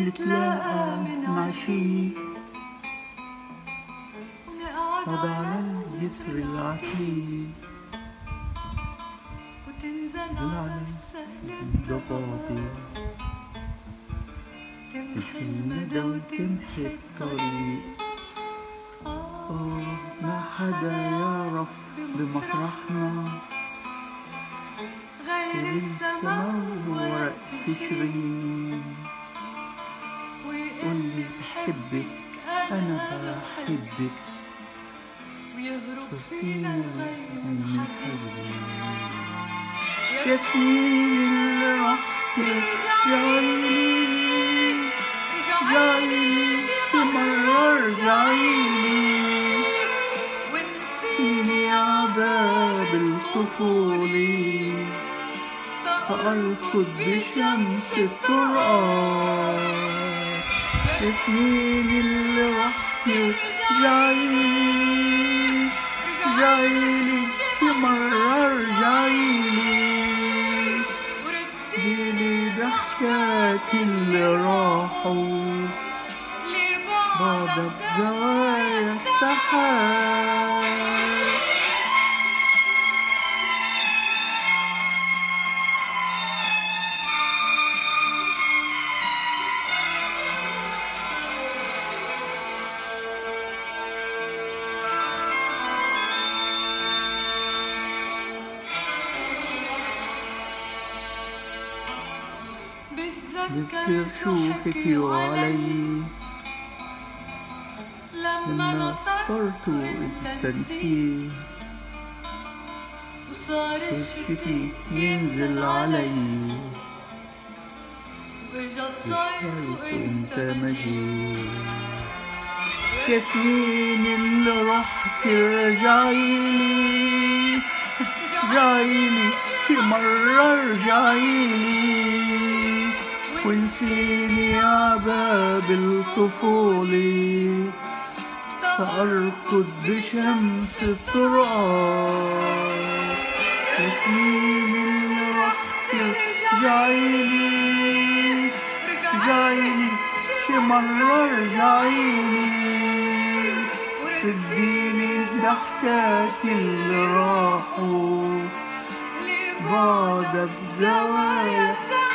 نتلاقى من عشية نقعد على الجسر العتيق وتنزل على السهل الضبابي تمحي المدى وتمحي الطريق. ما حدا يعرف بمطرحنا غير السما وورق تشرين. ويقولي بحبك أنا بحبك ويهرب فينا الغيم الحزين. يا سنين اللي راح ترجعيلي رجعيلي في مرة رجعيلي ونسيني عباب الطفولة فأركض بشمس الطرقات. يا سنين اللي راح ترجعيلي رجعيلي في مرة رجعيلي رديلي ضحكاتي اللي راحوا بعد بزوايا السحاب. بتذكر شو حكيوا علي لما نطرت التنسيق وصار الشتي ينزل علي واجا الصيف وانت مجيت. يا سنين اللي راح ترجعيلي رجعيلي في مرة رجعيلي ونسيني عباب الطفولة فأركض بشمس الطرقات. يا سنين اللي راح ترجعيلي رجعيلي شي مرة رجعيلي رديني ضحكاتي اللي راحوا بعد بزوايا